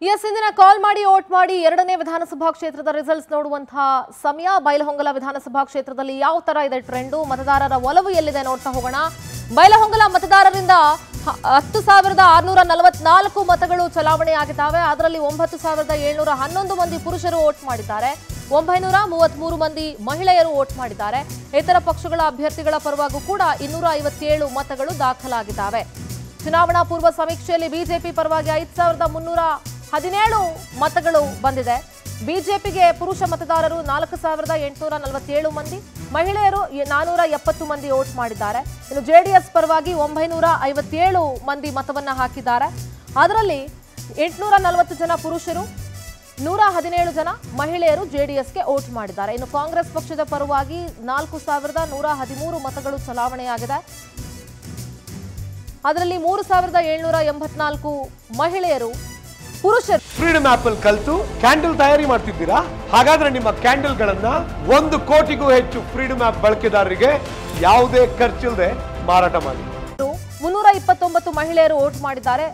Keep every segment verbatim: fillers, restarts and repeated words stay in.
S ಇಂದಿನ ಕಾಲ್ ಮಾಡಿ vote ಮಾಡಿ ಎರಡನೇ ವಿಧಾನಸಭಾ ಕ್ಷೇತ್ರದ ರಿಸಲ್ಟ್ಸ್ ನೋಡುವಂತಹ ಸಮಯ. ಬೈಲಹೊಂಗಲ ವಿಧಾನಸಭಾ ಕ್ಷೇತ್ರದಲ್ಲಿ ಯಾವ ತರ ಇದೆ ಟ್ರೆಂಡು, ಮತದಾರರ ಒಲವು ಎಲ್ಲಿದೆ ನೋಡ್ತಾ ಹೋಗೋಣ. ಬೈಲಹೊಂಗಲ ಮತದಾರರಿಂದ ಹತ್ತು ಸಾವಿರದ ಆರುನೂರ ನಲವತ್ನಾಲ್ಕು ಮತಗಳು ಚಲಾವಣೆ ಆಗಿದ್ದಾವೆ. ಅದರಲ್ಲಿ ಒಂಬತ್ತು ಸಾವಿರದ ಏಳ್ನೂರ ಹನ್ನೊಂದು ಮಂದಿ ಪುರುಷರು ವೋಟ್ ಮಾಡಿದ್ದಾರೆ. ಒಂಬೈನೂರ ಮೂವತ್ಮೂರು ಮಂದಿ ಮಹಿಳೆಯರು ವೋಟ್ ಮಾಡಿದ್ದಾರೆ. ಇತರ ಪಕ್ಷಗಳ ಅಭ್ಯರ್ಥಿಗಳ ಪರವಾಗೂ ಕೂಡ ಇನ್ನೂರ ಐವತ್ತೇಳು ಮತಗಳು ದಾಖಲಾಗಿದ್ದಾವೆ. ಚುನಾವಣಾ ಪೂರ್ವ ಸಮೀಕ್ಷೆಯಲ್ಲಿ ಬಿಜೆಪಿ ಪರವಾಗಿ ಐದು ಸಾವಿರದ ಮುನ್ನೂರ ಹದಿನೇಳು ಮತಗಳು ಬಂದಿದೆ. ಬಿಜೆಪಿಗೆ ಪುರುಷ ಮತದಾರರು ನಾಲ್ಕು ಸಾವಿರದ ಎಂಟುನೂರ ನಲವತ್ತೇಳು ಮಂದಿ, ಮಹಿಳೆಯರು ನಾನೂರ ಎಪ್ಪತ್ತು ಮಂದಿ ವೋಟ್ ಮಾಡಿದ್ದಾರೆ. ಇನ್ನು ಜೆಡಿಎಸ್ ಪರವಾಗಿ ಒಂಬೈನೂರ ಐವತ್ತೇಳು ಮಂದಿ ಮತವನ್ನ ಹಾಕಿದ್ದಾರೆ. ಅದರಲ್ಲಿ ಎಂಟುನೂರ ನಲವತ್ತು ಜನ ಪುರುಷರು, ನೂರ ಹದಿನೇಳು ಜನ ಮಹಿಳೆಯರು ಜೆಡಿಎಸ್ಗೆ ವೋಟ್ ಮಾಡಿದ್ದಾರೆ. ಇನ್ನು ಕಾಂಗ್ರೆಸ್ ಪಕ್ಷದ ಪರವಾಗಿ ನಾಲ್ಕು ಸಾವಿರದ ನೂರ ಹದಿಮೂರು ಮತಗಳು ಚಲಾವಣೆಯಾಗಿದೆ. ಅದರಲ್ಲಿ ಮೂರು ಸಾವಿರದ ಏಳ್ನೂರ ಎಂಬತ್ನಾಲ್ಕು ಮಹಿಳೆಯರು, ಪುರುಷರು. ಫ್ರೀಡಮ್ ಆಪ್ ಅಲ್ಲಿ ಕಲಿತು ಕ್ಯಾಂಡಲ್ ತಯಾರಿ ಮಾಡ್ತಿದ್ದೀರಾ? ಹಾಗಾದ್ರೆ ನಿಮ್ಮ ಕ್ಯಾಂಡಲ್ ಗಳನ್ನ ಒಂದು ಕೋಟಿಗೂ ಹೆಚ್ಚು ಫ್ರೀಡಮ್ ಆಪ್ ಬಳಕೆದಾರರಿಗೆ ಯಾವುದೇ ಖರ್ಚಿಲ್ಲದೆ ಮಾರಾಟ ಮಾಡಿ. ಮುನ್ನೂರ ಇಪ್ಪತ್ತೊಂಬತ್ತು ಮಹಿಳೆಯರು ವೋಟ್ ಮಾಡಿದ್ದಾರೆ.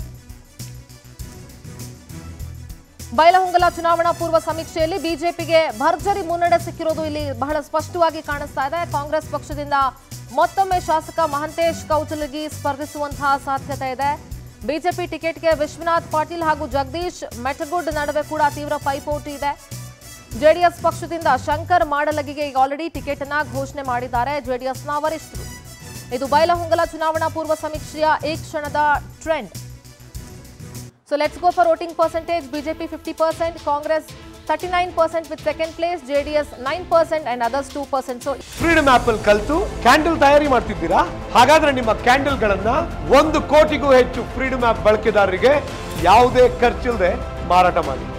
ಬೈಲಹೊಂಗಲ ಚುನಾವಣಾ ಪೂರ್ವ ಸಮೀಕ್ಷೆಯಲ್ಲಿ ಬಿಜೆಪಿಗೆ ಭರ್ಜರಿ ಮುನ್ನಡೆ ಸಿಕ್ಕಿರೋದು ಇಲ್ಲಿ ಬಹಳ ಸ್ಪಷ್ಟವಾಗಿ ಕಾಣಿಸ್ತಾ ಇದೆ. ಕಾಂಗ್ರೆಸ್ ಪಕ್ಷದಿಂದ ಮತ್ತೊಮ್ಮೆ ಶಾಸಕ ಮಹಂತೇಶ್ ಕೌಜಲಗಿ ಸ್ಪರ್ಧಿಸುವಂತಹ ಸಾಧ್ಯತೆ ಇದೆ. ಬಿಜೆಪಿ ಟಿಕೆಟ್ಗೆ ವಿಶ್ವನಾಥ್ ಪಾಟೀಲ್ ಹಾಗೂ ಜಗದೀಶ್ ಮೆಟಗುಡ್ ನಡುವೆ ಕೂಡ ತೀವ್ರ ಪೈಪೋಟಿ ಇದೆ. ಜೆಡಿಎಸ್ ಪಕ್ಷದಿಂದ ಶಂಕರ್ ಮಾಡಲಗಿಗೆ ಈಗ ಆಲ್ರೆಡಿ ಟಿಕೆಟ್ ಅನ್ನ ಘೋಷಣೆ ಮಾಡಿದ್ದಾರೆ ಜೆಡಿಎಸ್ನ ವರಿಷ್ಠರು. ಇದು ಬೈಲಹೊಂಗಲ ಚುನಾವಣಾ ಪೂರ್ವ ಸಮೀಕ್ಷೆಯ ಈ ಕ್ಷಣದ trend. So let's go for voting percentage. BJP fifty percent, Congress thirty-nine percent with second place, J D S nine percent and others two percent. So Freedom App ಅಲ್ಲಿ ಕಲಿತು ಕ್ಯಾಂಡಲ್ ತಯಾರಿ ಮಾಡ್ತಿದ್ದೀರಾ? ಹಾಗಾದ್ರೆ ನಿಮ್ಮ ಕ್ಯಾಂಡಲ್ ಗಳನ್ನ ಒಂದು ಕೋಟಿಗೂ ಹೆಚ್ಚು ಫ್ರೀಡಮ್ ಆಪ್ ಬಳಕೆದಾರರಿಗೆ ಯಾವುದೇ ಖರ್ಚಿಲ್ಲದೆ ಮಾರಾಟ ಮಾಡಿ.